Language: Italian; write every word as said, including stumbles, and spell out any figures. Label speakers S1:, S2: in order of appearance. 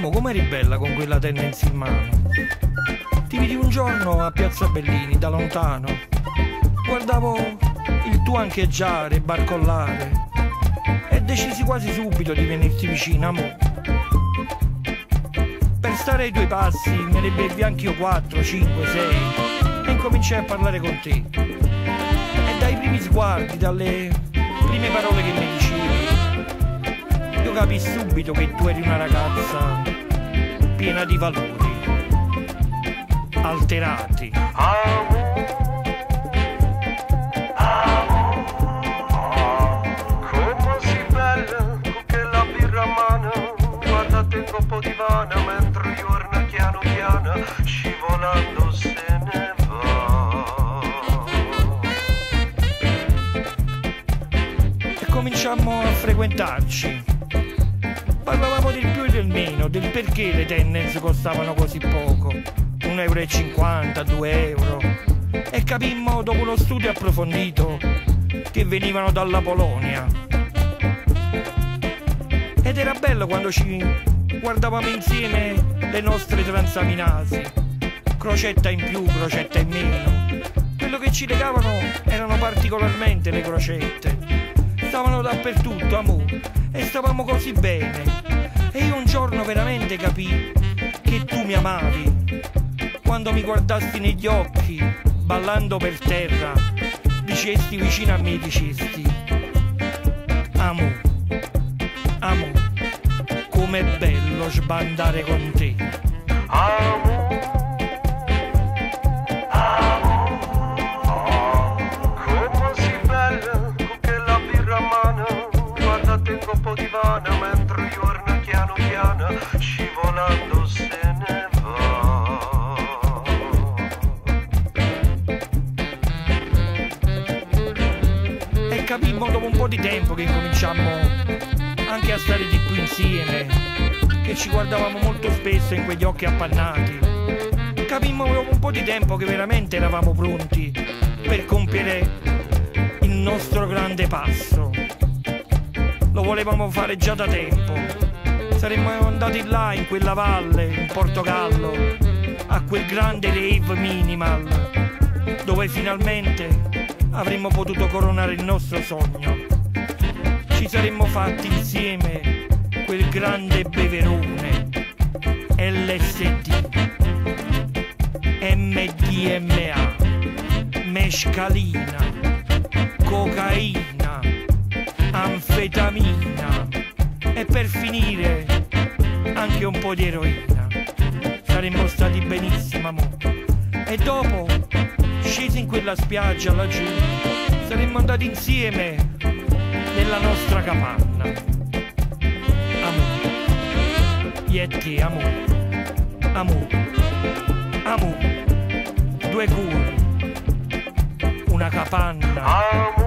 S1: Amo, com'eri bella con quella Tennent's in mano. Ti vidi un giorno a Piazza Bellini, da lontano. Guardavo il tuo ancheggiare, barcollare, e decisi quasi subito di venirti vicino, amo. Per stare ai tuoi passi me ne bevi anch'io quattro, cinque, sei, e incominciai a parlare con te. E dai primi sguardi, dalle prime parole che mi dicevi, io capii subito che tu eri una ragazza piena di valori, alterati.
S2: Come sei bella con quella birra a mano, guardate in coppo di vana mentre il giorno piano piano scivolando se ne va.
S1: E cominciammo a frequentarci. Parlavamo del più e del meno, del perché le Tennent's costavano così poco, un euro e cinquanta, due euro, e capimmo dopo uno studio approfondito che venivano dalla Polonia. Ed era bello quando ci guardavamo insieme le nostre transaminasi, crocetta in più, crocetta in meno. Quello che ci legavano erano particolarmente le crocette, stavano dappertutto, amore, e stavamo così bene. E io un giorno veramente capii che tu mi amavi quando mi guardasti negli occhi, ballando per terra, dicesti vicino a me, dicesti: amo, amo, com'è bello sbandare con te.
S2: Amo, amo, come sei bella con quella birra a mano, guardate in coppo di vana mentre il giorno piano piano scivolando se ne va.
S1: E capimmo dopo un po' di tempo che incominciammo anche a stare di più insieme, che ci guardavamo molto spesso in quegli occhi appannati. Capimmo dopo un po' di tempo che veramente eravamo pronti per compiere il nostro grande passo. Lo volevamo fare già da tempo. Saremmo andati là in quella valle, in Portogallo, a quel grande rave minimal, dove finalmente avremmo potuto coronare il nostro sogno. Ci saremmo fatti insieme quel grande beverone L S D, M D M A, mescalina, cocaina, anfetamina e per finire anche un po' di eroina. Saremmo stati benissimo, amore. E dopo, scesi in quella spiaggia laggiù, saremmo andati insieme nella nostra capanna. Amore, io e te, amore, amore, amore, due cuori, una capanna.
S2: Amo,